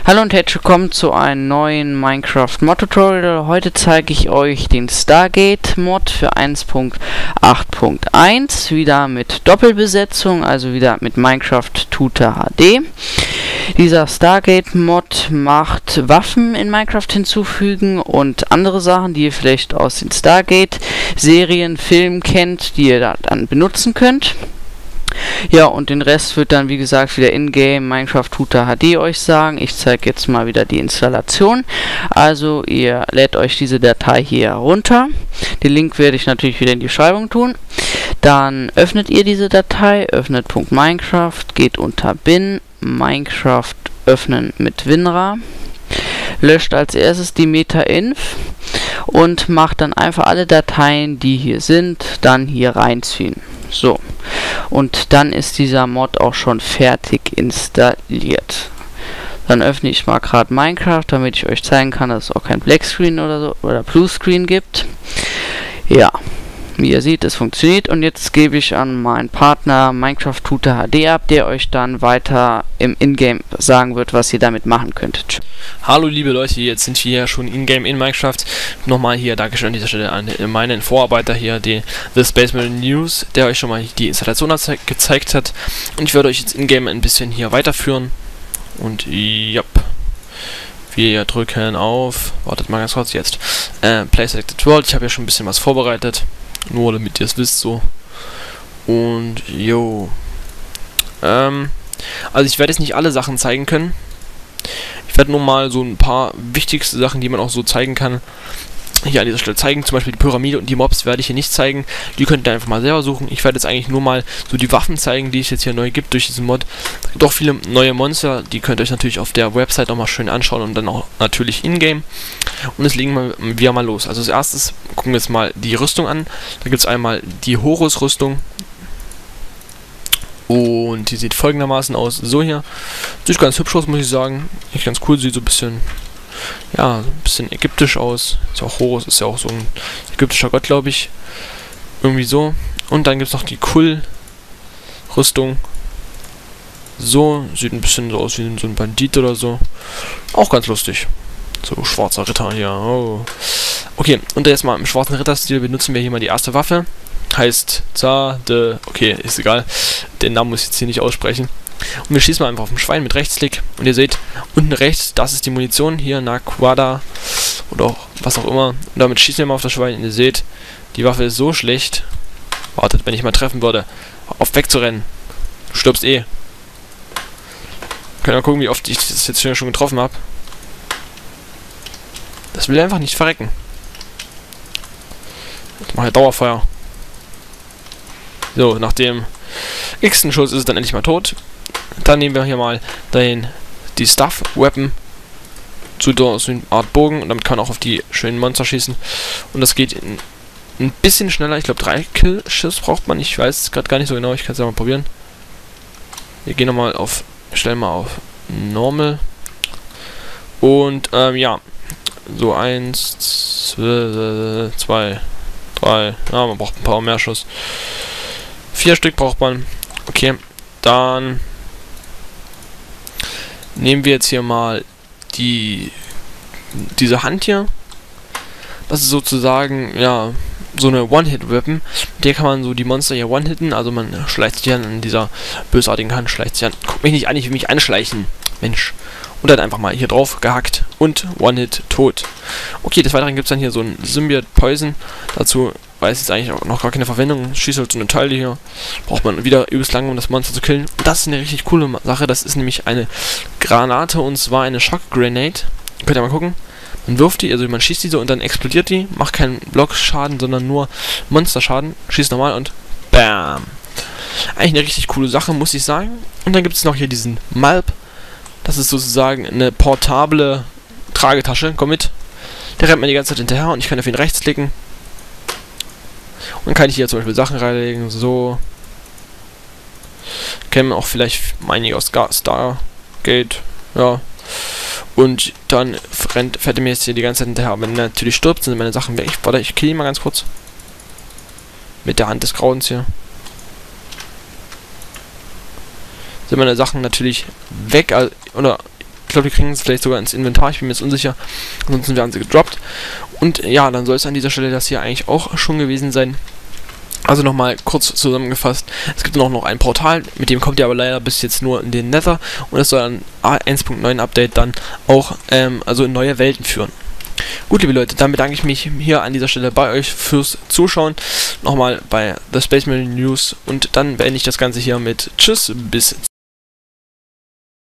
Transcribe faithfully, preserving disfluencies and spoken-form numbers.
Hallo und herzlich willkommen zu einem neuen Minecraft Mod Tutorial. Heute zeige ich euch den Stargate Mod für eins Punkt acht Punkt eins, wieder mit Doppelbesetzung, also wieder mit Minecraft Tutor H D. Dieser Stargate Mod macht Waffen in Minecraft hinzufügen und andere Sachen, die ihr vielleicht aus den Stargate Serien, Filmen kennt, die ihr da dann benutzen könnt. Ja, und den Rest wird dann, wie gesagt, wieder in-game Minecraft Tutor H D euch sagen. Ich zeige jetzt mal wieder die Installation. Also, ihr lädt euch diese Datei hier runter. Den Link werde ich natürlich wieder in die Beschreibung tun. Dann öffnet ihr diese Datei, öffnet .minecraft, geht unter bin, Minecraft öffnen mit WinRAR, löscht als erstes die Meta-Inf und macht dann einfach alle Dateien, die hier sind, dann hier reinziehen. So, und dann ist dieser Mod auch schon fertig installiert. Dann öffne ich mal gerade Minecraft, damit ich euch zeigen kann, dass es auch kein Blackscreen oder so oder Bluescreen gibt. Ja, wie ihr seht, es funktioniert, und jetzt gebe ich an meinen Partner Minecraft Tutor H D ab, der euch dann weiter im Ingame sagen wird, was ihr damit machen könnt. Hallo liebe Leute, jetzt sind wir ja schon in-game in Minecraft. Nochmal hier Dankeschön an dieser Stelle an meinen Vorarbeiter hier, den The Space Marine News, der euch schon mal die Installation gezeigt hat. Und ich werde euch jetzt in-game ein bisschen hier weiterführen. Und ja, wir drücken auf, wartet mal ganz kurz jetzt, äh, Play Selected World. Ich habe ja schon ein bisschen was vorbereitet, nur damit ihr es wisst so. Und jo, ähm, also ich werde jetzt nicht alle Sachen zeigen können. Ich werde nur mal so ein paar wichtigste Sachen, die man auch so zeigen kann, hier an dieser Stelle zeigen. Zum Beispiel die Pyramide und die Mobs werde ich hier nicht zeigen. Die könnt ihr einfach mal selber suchen. Ich werde jetzt eigentlich nur mal so die Waffen zeigen, die es jetzt hier neu gibt durch diesen Mod. Es gibt auch viele neue Monster, die könnt ihr euch natürlich auf der Website nochmal schön anschauen und dann auch natürlich in-game. Und jetzt legen wir mal los. Also als erstes gucken wir jetzt mal die Rüstung an. Da gibt es einmal die Horus-Rüstung. Und die sieht folgendermaßen aus. So hier. Sieht ganz hübsch aus, muss ich sagen. Echt ganz cool. Sieht so ein bisschen, ja, so ein bisschen ägyptisch aus. Ist auch Horus, ist ja auch so ein ägyptischer Gott, glaube ich. Irgendwie so. Und dann gibt es noch die Kul-Rüstung. So. Sieht ein bisschen so aus wie so ein Bandit oder so. Auch ganz lustig. So, schwarzer Ritter hier. Oh. Okay, und jetzt mal im schwarzen Ritterstil benutzen wir hier mal die erste Waffe. Heißt Zade, okay, ist egal. Den Namen muss ich jetzt hier nicht aussprechen. Und wir schießen mal einfach auf den Schwein mit Rechtsklick. Und ihr seht, unten rechts, das ist die Munition. Hier, Naquada oder auch was auch immer. Und damit schießen wir mal auf das Schwein. Und ihr seht, die Waffe ist so schlecht. Wartet, wenn ich mal treffen würde. Auf wegzurennen. Du stirbst eh. Können wir gucken, wie oft ich das jetzt schon getroffen habe. Das will einfach nicht verrecken. Ich mache ja Dauerfeuer. So, nach dem x-ten Schuss ist es dann endlich mal tot. Dann nehmen wir hier mal den, die Stuff Weapon zu so einer Art Bogen, und damit kann man auch auf die schönen Monster schießen. Und das geht in, ein bisschen schneller. Ich glaube, drei Kill-Schuss braucht man. Ich weiß es gerade gar nicht so genau. Ich kann es ja mal probieren. Wir gehen nochmal auf, stellen mal auf Normal. Und ähm, ja, so eins, zwei, drei. Ja, man braucht ein paar mehr Schuss. Vier Stück braucht man. Okay, dann nehmen wir jetzt hier mal die diese Hand hier. Das ist sozusagen, ja, so eine One-Hit-Weapon. Mit der kann man so die Monster hier one-hitten. Also man schleicht sich an dieser bösartigen Hand, schleicht sich an. Guck mich nicht an, ich will mich anschleichen. Mensch. Und dann einfach mal hier drauf gehackt. Und One-Hit tot. Okay, des Weiteren gibt es dann hier so ein Symbiote Poison. Dazu weiß jetzt eigentlich auch noch gar keine Verwendung. Schießt halt so eine Teile hier. Braucht man wieder übelst lange, um das Monster zu killen. Und das ist eine richtig coole Sache. Das ist nämlich eine Granate, und zwar eine Shock Grenade. Könnt ihr mal gucken. Man wirft die, also man schießt diese und dann explodiert die. Macht keinen Blockschaden, sondern nur Monsterschaden. Schießt normal und BAM. Eigentlich eine richtig coole Sache, muss ich sagen. Und dann gibt es noch hier diesen Malp. Das ist sozusagen eine portable Tragetasche. Komm mit. Der rennt mir die ganze Zeit hinterher, und ich kann auf ihn rechts klicken. Und dann kann ich hier zum Beispiel Sachen reinlegen. So. Kennen wir auch vielleicht einige aus Stargate. Ja. Und dann rennt, fährt er mir jetzt hier die ganze Zeit hinterher. Wenn er natürlich stirbt, sind meine Sachen weg. Ich, warte, ich kill ihn mal ganz kurz. Mit der Hand des Grauens hier. Sind meine Sachen natürlich weg. Oder glaube, wir kriegen es vielleicht sogar ins Inventar, ich bin mir jetzt unsicher. Ansonsten werden sie gedroppt. Und ja, dann soll es an dieser Stelle das hier eigentlich auch schon gewesen sein. Also nochmal kurz zusammengefasst, es gibt noch, noch ein Portal, mit dem kommt ihr aber leider bis jetzt nur in den Nether und es soll ein eins Punkt neun Update dann auch ähm, also in neue Welten führen. Gut, liebe Leute, dann bedanke ich mich hier an dieser Stelle bei euch fürs Zuschauen, nochmal bei The Spaceman News und dann beende ich das Ganze hier mit Tschüss, bis